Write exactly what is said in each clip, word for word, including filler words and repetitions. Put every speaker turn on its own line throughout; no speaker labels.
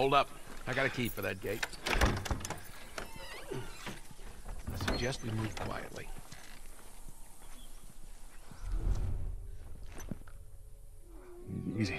Hold up. I got a key for that gate. I suggest we move quietly.
Easy.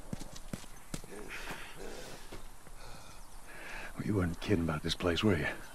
You weren't kidding about this place, were you?